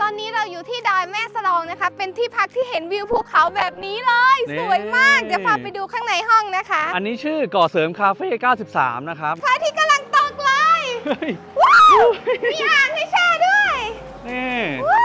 อนนี้เราอยู่ที่ดอยแม่สลองนะคะเป็นที่พักที่เห็นวิวภูเขาแบบนี้เลยสวยมากเดี๋ยวพาไปดูข้างในห้องนะคะอันนี้ชื่อก่อเสริมคาเฟ่93นะครับพระอาทิตย์กำลังตกเลยว้าวมีอ่างให้แช่ด้วยนี่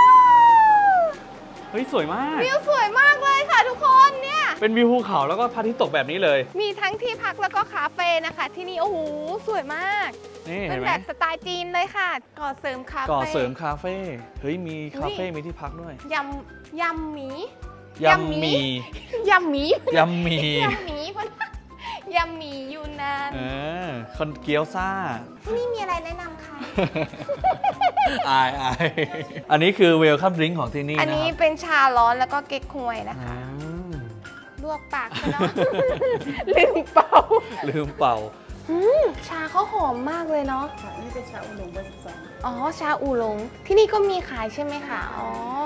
เฮ้ยสวยมากวิวสวยมากเลยค่ะทุกคนเนี่ยเป็นวิวภูเขาแล้วก็พระอาทิตย์ตกแบบนี้เลยมีทั้งที่พักแล้วก็คาเฟ่นะคะที่นี่โอ้โหสวยมากเป็นแบบสไตล์จีนเลยค่ะก่อเสริมคาเฟ่ก่อเสริมคาเฟ่เฮ้ยมีคาเฟ่มีที่พักด้วยยำหมียำหมียำหมียำหมียำหมียูนานคนเกี๊ยวซ่านี่มีอะไรแนะนำค่ะอายอันนี้คือเวลคัมดริงก์ของที่นี่อันนี้เป็นชาร้อนแล้วก็เก๊กฮวยนะคะลวกปากเนาะลืมเป่าชาเขาหอมมากเลยเนาะอันนี้เป็นชาอูหลงเบอร์12 อ๋อชาอูหลงที่นี่ก็มีขายใช่ไหมคะอ๋อ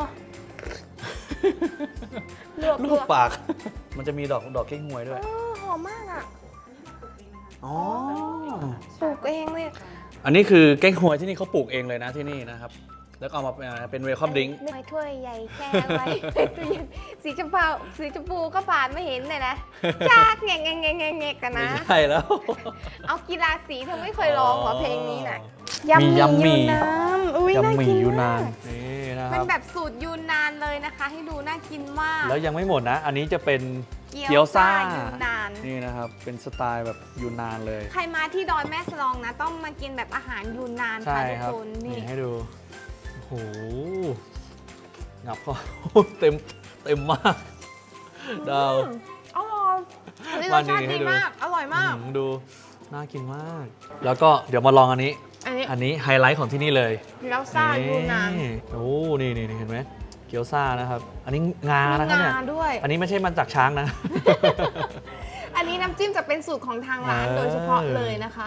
ลวกปากมันจะมีดอกเก๊กฮวยด้วยหอมมากอ่ะอ๋อปลูกเองเลยอันนี้คือเก๊กฮวยที่นี่เขาปลูกเองเลยนะที่นี่นะครับแล้วก็เอามาเป็นเวลคัมดริงก์ไม่ถ้วยใหญ่แค่ไว้สีชมพูก็ผ่านไม่เห็นเลยนะจากแงกกันนะไม่ใช่แล้วเอากีฬาสีเธอไม่เคยร้องเหรอเพลงนี้นะยำหมี่ยูนานยำหมี่ยูนานนี่นะครับเป็นแบบสูตรยูนานเลยนะคะให้ดูน่ากินมากแล้วยังไม่หมดนะอันนี้จะเป็นเกี๊ยวซ่ายูนานนี่นะครับเป็นสไตล์แบบยูนานเลยใครมาที่ดอยแม่สลองนะต้องมากินแบบอาหารยูนานค่ะทุกคนนี่ให้ดูโอ้โหงับเขาเต็มมากดาวอร่อยรสชาติดีมากอร่อยมากดูน่ากินมากแล้วก็เดี๋ยวมาลองอันนี้ไฮไลท์ของที่นี่เลยเกี๊ยวซ่ายูนานโอ้นี่เห็นไหมเกี๊ยวซ่านะครับอันนี้งานะครับเนี่ยอันนี้ไม่ใช่มันจากช้างนะอันนี้น้ำจิ้มจะเป็นสูตรของทางร้านโดยเฉพาะเลยนะคะ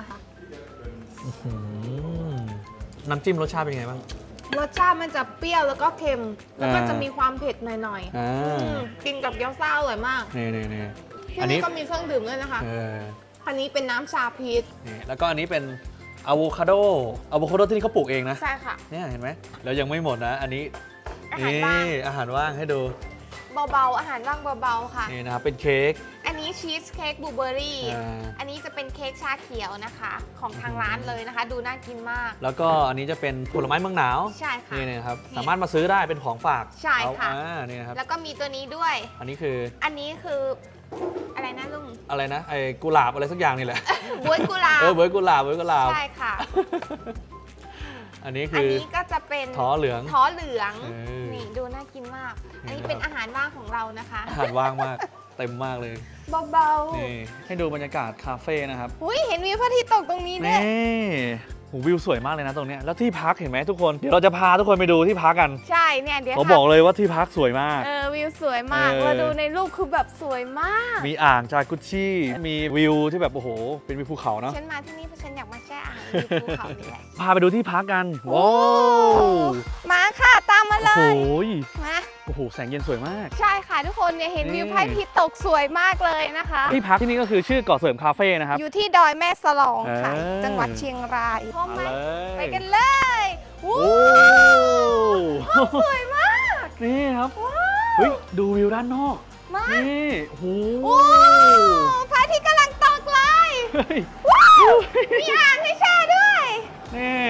น้ำจิ้มรสชาติเป็นไงบ้างรสชาติมันจะเปรี้ยวแล้วก็เค็มแล้วก็จะมีความเผ็ดหน่อยๆกินกับเกี๊ยวซ่าอร่อยมากนี่ที่นี่ก็มีเครื่องดื่มด้วยนะคะอันนี้เป็นน้ำชาพีชแล้วก็อันนี้เป็นอะโวคาโดที่นี่เขาปลูกเองนะใช่ค่ะเนี่ยเห็นไหมแล้วยังไม่หมดนะอันนี้อาหารว่างให้ดูเบาๆอาหารว่างเบาๆค่ะนี่นะครับเป็นเค้กอันนี้ชีสเค้กบลูเบอร์รี่อันนี้จะเป็นเค้กชาเขียวนะคะของทางร้านเลยนะคะดูน่ากินมากแล้วก็อันนี้จะเป็นผลไม้เมืองหนาวใช่ค่ะนี่นะครับสามารถมาซื้อได้เป็นของฝากใช่ค่ะนี่นะครับแล้วก็มีตัวนี้ด้วยอันนี้คืออะไรนะลุงอะไรนะไอ้กุหลาบอะไรสักอย่างนี่แหละบ๊วยกุหลาบบ๊วยกุหลาบใช่ค่ะอันนี้คืออันนี้ก็จะเป็นท้อเหลืองนี่ดูน่ากินมากอันนี้เป็นอาหารว่างของเรานะคะอาหารว่างมากเต็มมากเลยเบาๆนี่ให้ดูบรรยากาศคาเฟ่นะครับเห็นวิวพระอาทิตย์ตกตรงนี้ด้วยวิวสวยมากเลยนะตรงนี้แล้วที่พักเห็นไหมทุกคนเดี๋ยวเราจะพาทุกคนไปดูที่พักกันใช่เนี่ยเดี๋ยวเขาบอกเลยว่าที่พักสวยมากวิวสวยมากเราดูในรูปคือแบบสวยมากมีอ่างจากุชชี่มีวิวที่แบบโอ้โหเป็นวิวภูเขาเนาะฉันมาที่นี่เพราะฉันอยากมาแช่อ่างภูเขานี่แหละพาไปดูที่พักกันโอ้มาค่ะตามมาเลยมาโอ้โหแสงเย็นสวยมากใช่ค่ะทุกคนเนี่ยเห็นวิวพระอาทิตย์ตกสวยมากเลยนะคะที่พักที่นี่ก็คือชื่อก่อเสริมคาเฟ่นะครับอยู่ที่ดอยแม่สลองค่ะจังหวัดเชียงรายพร้อมไหมไปกันเลยโอ้สวยมากนี่ครับเฮ้ยดูวิวด้านนอกนี่โอ้โหพระอาทิตย์กำลังตกเลยว้าวมีอ่างให้แช่ด้วยนี่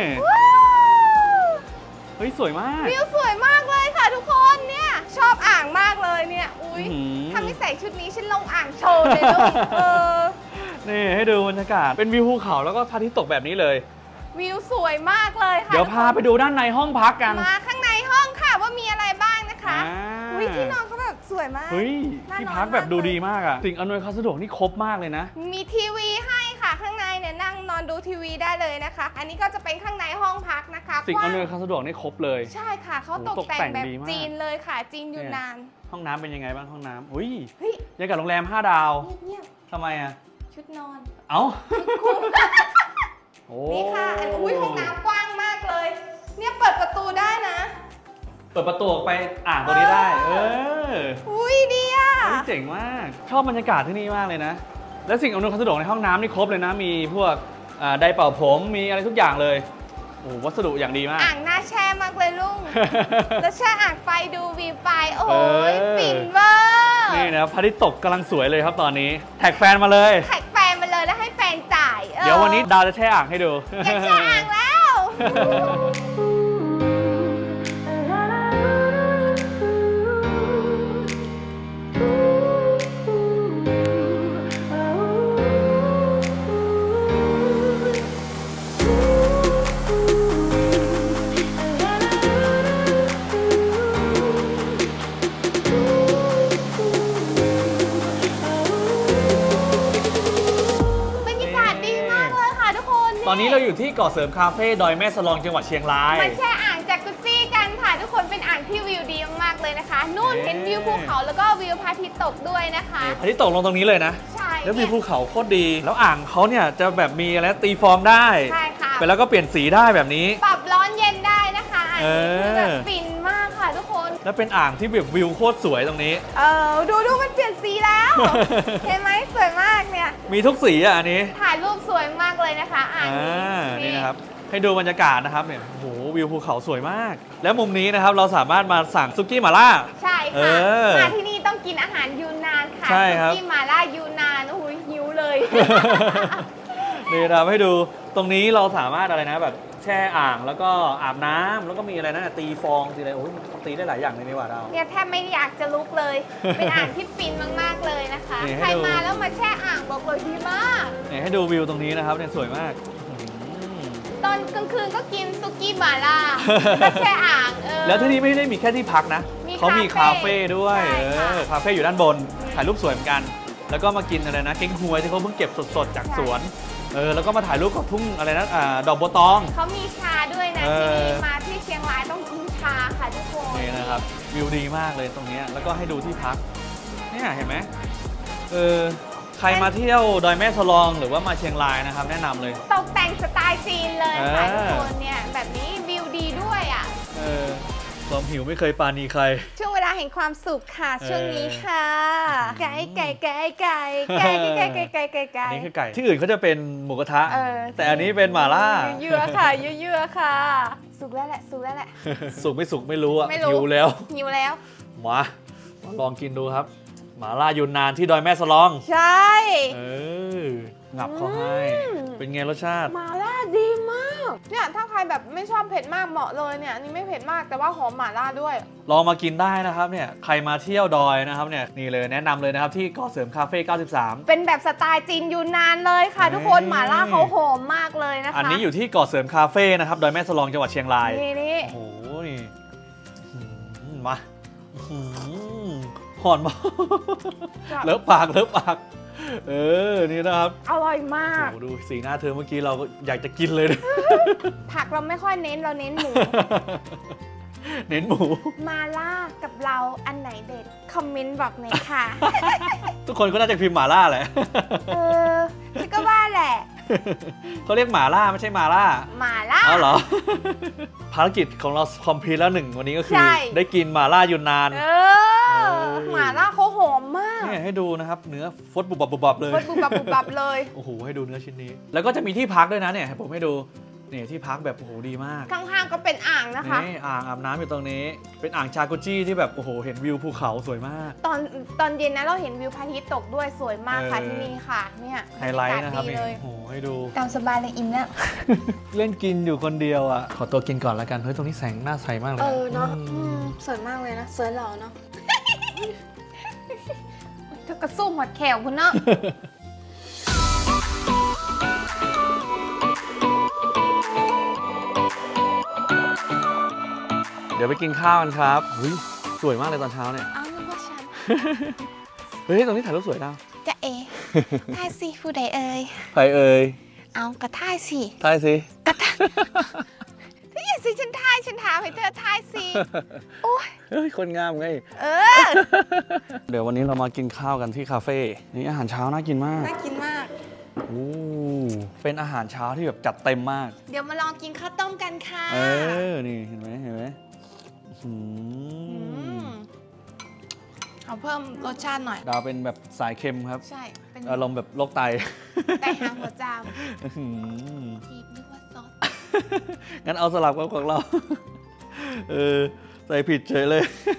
เฮ้ยสวยมากวิวสวยมากเลยค่ะทุกคนเนี่ยชอบอ่างมากเลยเนี่ยอุ้ยถ้าไม่ใส่ชุดนี้ฉันลงอ่างโชว์เลยลูกนี่ให้ดูบรรยากาศเป็นวิวภูเขาแล้วก็พระอาทิตย์ตกแบบนี้เลยวิวสวยมากเลยค่ะเดี๋ยวพาไปดูด้านในห้องพักกันมาข้างในห้องค่ะว่ามีอะไรบ้างนะคะที่นอนเขาแบบสวยมากเฮ้ยที่พักแบบดูดีมากอะสิ่งอำนวยความสะดวกนี่ครบมากเลยนะมีทีวีให้ค่ะข้างในเนี่ยนั่งนอนดูทีวีได้เลยนะคะอันนี้ก็จะเป็นข้างในห้องพักนะคะสิ่งอำนวยความสะดวกนี่ครบเลยใช่ค่ะเขาตกแต่งแบบจีนเลยค่ะจีนยูนานห้องน้ำเป็นยังไงบ้างห้องน้ำอุ้ยยังกับโรงแรม5 ดาวทำไมอะชุดนอนเอ้านี่ค่ะห้องน้ำกว้างมากเลยเนี่ยเปิดประตูได้นะเปิดประตูออกไปอ่างตรงนี้ได้ดีอ่ะเจ๋งมากชอบบรรยากาศที่นี่มากเลยนะและสิ่งอำนวยความสะดวกในห้องน้ำนี่ครบเลยนะมีพวกไดร์เป่าผมมีอะไรทุกอย่างเลยโอ้วัสดุอย่างดีมากอ่างน่าแช่มากเลยลุง แล้วแช่อ่างไปดูวิวไปโอ้ยฟินเวอร์นี่นะพระอาทิตย์ตกกำลังสวยเลยครับตอนนี้แท็กแฟนมาเลยแท็กแฟนมาเลยแล้วให้แฟนจ่ายเดี๋ยววันนี้ดาวจะแช่อ่างให้ดูอยากแช่อ่างแล้วตอนนี้เราอยู่ที่เกาะเสริมคาเฟ่ดอยแม่สลองจังหวัดเชียงรายมาแช่อ่างจากกุซี่กันค่ะทุกคนเป็นอ่างที่วิวดีมากๆเลยนะคะนู่นเห็นวิวภูเขาแล้วก็วิวพระอาทิตย์ตกด้วยนะคะพระอาทิตย์ตกลงตรงนี้เลยนะใช่แล้ววิวภูเขาโคตรดีแล้วอ่างเขาเนี่ยจะแบบมีอะไรตีฟองได้ใช่ค่ะไปแล้วก็เปลี่ยนสีได้แบบนี้ปรับร้อนเย็นได้นะคะอันนี้คือแบบฟินมากค่ะทุกคนแล้วเป็นอ่างที่แบบวิวโคตรสวยตรงนี้ดูมันเปลี่ยนสีแล้ว เห็นไหมสวยมากเนี่ยมีทุกสีอ่ะอันนี้ถ่ายรูปสวยมากเลยนะคะอ่างนี่นะครับให้ดูบรรยากาศนะครับเนี่ยโอ้โหวิวภูเขาสวยมากแล้วมุมนี้นะครับเราสามารถมาสั่งซุกี้หม่าล่าใช่ค่ะมาที่นี่ต้องกินอาหารยูนานค่ะซุกี้หม่าล่ายูนานโอ้โหหิวเลยนี่นะครับให้ดูตรงนี้เราสามารถอะไรนะแบบแช่อ่างแล้วก็อาบน้ำแล้วก็มีอะไรนะตีฟองตีอะไรโอ้ยตีได้หลายอย่างเลยนี่หว่าเราเนี่ยแทบไม่อยากจะลุกเลยเป็นอ่างที่ฟินมากๆเลยนะคะใครมาแล้วมาแช่อ่างบอกเลยดีมากเนี่ยให้ดูวิวตรงนี้นะครับเนี่ยสวยมากตอนกลางคืนก็กินซุกี้หม่าล่าแล้วแช่อ่างแล้วที่นี่ไม่ได้มีแค่ที่พักนะเขามีคาเฟ่ด้วยคาเฟ่อยู่ด้านบนถ่ายรูปสวยเหมือนกันแล้วก็มากินอะไรนะเก้งฮวยที่เขาเพิ่งเก็บสดๆจากสวนแล้วก็มาถ่ายรูปกับทุ่งอะไรนะดอกบัวตองเขามีชาด้วยนะที่นี่มาที่เชียงรายต้องกินชาค่ะทุกคนนี่นะครับวิวดีมากเลยตรงนี้แล้วก็ให้ดูที่พักเนี่ยเห็นไหมใครมาเที่ยวดอยแม่สลองหรือว่ามาเชียงรายนะครับแนะนำเลยตกแต่งสไตล์จีนเลยค่ะทุกคนเนี่ยแบบนี้วิวดีด้วยอ่ะความหิวไม่เคยปาณีใครช่วงเวลาแห่งความสุขค่ะช่วงนี้ค่ะไก่ไก่ไก่ไก่ไก่ไก่ไก่ไก่ไก่ไก่นี่คือไก่ที่อื่นเขาจะเป็นหมูกระทะแต่อันนี้เป็นหม่าล่าเยื่อค่ะเยื่อค่ะสุกแล้วแหละสุกแล้วแหละสุกไม่สุกไม่รู้อ่ะหิวแล้วมาลองกินดูครับหม่าล่ายูนนานที่ดอยแม่สลองใช่งับเขาให้เป็นไงรสชาติหม่าล่าดีมากเนี่ยถ้าใครแบบไม่ชอบเผ็ดมากเหมาะเลยเนี่ยนี่ไม่เผ็ดมากแต่ว่าหอมหม่าล่าด้วยลองมากินได้นะครับเนี่ยใครมาเที่ยวดอยนะครับเนี่ยนี่เลยแนะนำเลยนะครับที่เกาะเสริมคาเฟ่93 เป็นแบบสไตล์จีนยูนานเลยค่ะทุกคนหม่าล่าเขาหอมมากเลยนะคะอันนี้อยู่ที่เกาะเสริมคาเฟ่นะครับดอยแม่สลองจังหวัดเชียงรายนี่โอ้โหนี่มาหอนมากเลิฟปากนี่นะครับอร่อยมากดูสีหน้าเธอเมื่อกี้เราก็อยากจะกินเลยผักเราไม่ค่อยเน้นเราเน้นหมูมาล่ากับเราอันไหนเด็ดคอมเมนต์บอกหน่อยค่ะทุกคนก็น่าจะพิมพ์หม่าล่าแหละฉันก็ว่าแหละเขาเรียกหม่าล่าไม่ใช่มาล่าอ๋อเหรอภารกิจของเราคอมพลีทแล้วหนึ่งวันนี้ก็คือได้กินหม่าล่ายูนนานหม่าล่าเขาหอมมากนี่ให้ดูนะครับเนื้อฟดบุบเลยเลยโอ้โหให้ดูเนื้อชิ้นนี้แล้วก็จะมีที่พักด้วยนะเนี่ยผมให้ดูนี่ที่พักแบบโอ้โหดีมากข้างๆก็เป็นอ่างนะคะนี่อ่างอาบน้ำอยู่ตรงนี้เป็นอ่างชาโกจิที่แบบโอ้โหเห็นวิวภูเขาสวยมากตอนเย็นนะเราเห็นวิวพระอาทิตย์ตกด้วยสวยมากค่ะที่นี่ค่ะเนี่ยไฮไลท์นะครับนี่โอ้โหให้ดูตามสบายเลยอิ่มแล้วเล่นกินอยู่คนเดียวอ่ะขอตัวกินก่อนละกันเฮ้ยตรงนี้แสงน่าใสมากเลยเนาะสวยมากเลยนะสวยหล่อเนาะเธอกระซุ่มหมดแขวคุณเนาะเดี๋ยวไปกินข้าวกันครับเฮ้ยสวยมากเลยตอนเช้าเนี่ยอ้าวนึกว่าฉันเฮ้ยตรงนี้ถ่ายรูปสวยนะจะถ่ายสิผู้ใดเอ่ยใครเอ่ยเอากระถ่ายสิกระถ่ายถ้าอย่างสิฉันถ่ายฉันถามให้เธอถ่ายสิโอ้ยเฮ้ยคนงามไงเดี๋ยววันนี้เรามากินข้าวกันที่คาเฟ่นี่อาหารเช้าน่ากินมากโอ้เป็นอาหารเช้าที่แบบจัดเต็มมากเดี๋ยวมาลองกินข้าวต้มกันค่ะนี่เห็นไหมเอาเพิ่มรสชาติหน่อยดาวเป็นแบบสายเค็มครับใช่อารมณ์แบบโรคไตไตหางหัวจามทีนึกว่าซอสงั้นเอาสลับกับของเราใส่ผิดเฉยเลย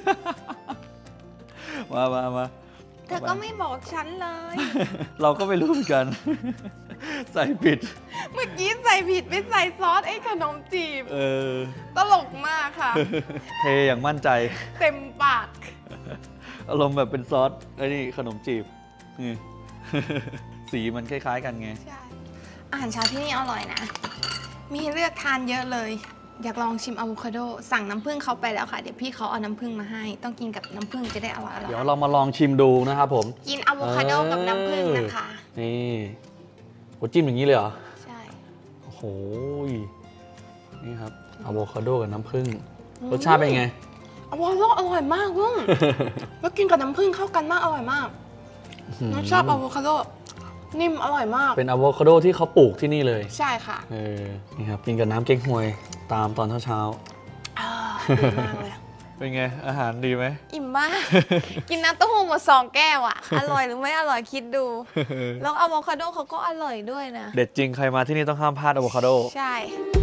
มาเธอก็ไม่บอกฉันเลยเราก็ไม่รู้เหมือนกัน ใส่ผิดเมื่อกี้ใส่ผิดไม่ใส่ซอสไอ้ขนมจีบตลกมากค่ะเทอย่างมั่นใจเต็มปากอารมณ์แบบเป็นซอสไอ้นี่ขนมจีบนี่ สีมันคล้ายๆกันไงใช่อาหารเช้าที่นี่อร่อยนะ มีให้เลือกทานเยอะเลยอยากลองชิมอะโวคาโดสั่งน้ำผึ้งเขาไปแล้วค่ะเดี๋ยวพี่เขาเอาน้ำผึ้งมาให้ต้องกินกับน้ำผึ้งจะได้อร่อยเดี๋ยวเรามาลองชิมดูนะครับผมกินอะโวคาโดกับน้ำผึ้งนะคะนี่โหจิ้มอย่างนี้เลยเหรอใช่โอ้โหนี่ครับอะโวคาโดกับน้ำผึ้งรสชาติเป็นไงอะโวคาโดอร่อยมากลุงแล้วกินกับน้ำผึ้งเข้ากันมากอร่อยมากน้ำชอบอะโวคาโดนิ่มอร่อยมากเป็นอะโวคาโดที่เขาปลูกที่นี่เลยใช่ค่ะนี่ครับกินกับน้ำเก๊กฮวยตามตอนเช้าดีมากเลยเป็นไงอาหารดีไหมอิ่มมากกินน้ำเต้าหู้หมด2 แก้วอ่ะอร่อยหรือไม่อร่อยคิดดูแล้วอะโวคาโดเขาก็อร่อยด้วยนะเด็ดจริงใครมาที่นี่ต้องห้ามพลาดอะโวคาโดใช่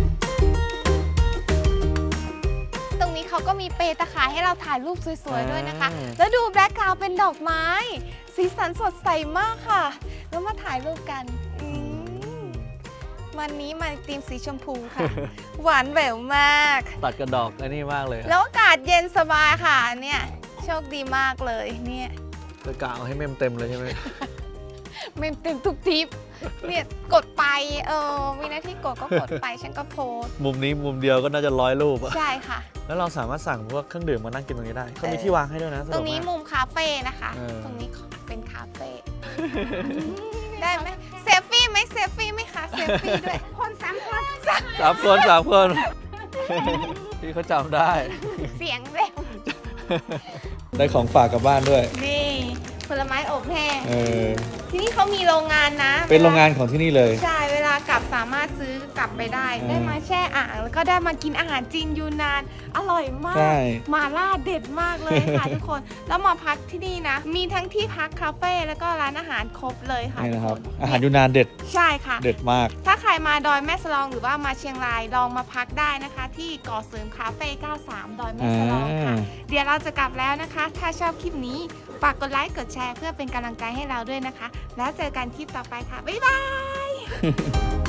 ตรงนี้เขาก็มีเปตะข่ายให้เราถ่ายรูปสวยๆด้วยนะคะแล้วดูแบ็คกราวด์เป็นดอกไม้สีสันสดใสมากค่ะแล้วมาถ่ายรูปกันวันนี้มาธีมสีชมพูค่ะ หวานแหววมากตัดกระดอกไอ้นี่มากเลยแล้วอากาศเย็นสบายค่ะเนี่ยโชคดีมากเลยเนี่ยจะกะเอาให้เมมเต็มเลยใช่ไหมเมมเต็มทุกทิปเนี่ยกดไปมีหน้าที่กดก็กดไปฉันก็โพสมุมนี้มุมเดียวก็น่าจะ100 รูปใช่ค่ะแล้วเราสามารถสั่งพวกเครื่องดื่มมานั่งกินตรงนี้ได้เขามีที่วางให้ด้วยนะตรงนี้มุมคาเฟ่นะคะตรงนี้เป็นคาเฟ่ได้ไหมเซฟฟี่ไหมเซฟฟี่ไหมคะเซฟฟี่ด้วยคน3 คน 3 คนพี่เขาจำได้เสียงเร็วได้ของฝากกลับบ้านด้วยนี่ผลไม้อบแห้งที่นี่เขามีโรงงานนะเป็นโรงงานของที่นี่เลยใช่เวลากลับสามารถซื้อกลับไปได้มาแช่อ่างแล้วก็ได้มากินอาหารจีนยูนานอร่อยมากมาล่าเด็ดมากเลยค่ะทุกคนแล้วมาพักที่นี่นะมีทั้งที่พักคาเฟ่แล้วก็ร้านอาหารครบเลยค่ะนี่นะครับอาหารยูนานเด็ดใช่ค่ะเด็ดมากถ้าใครมาดอยแม่สลองหรือว่ามาเชียงรายลองมาพักได้นะคะที่ก่อเสริมคาเฟ่93ดอยแม่สลองค่ะเดี๋ยวเราจะกลับแล้วนะคะถ้าชอบคลิปนี้ฝากกดไลค์กดแชร์เพื่อเป็นกำลังใจให้เราด้วยนะคะแล้วเจอกันคลิปต่อไปค่ะบ๊ายบาย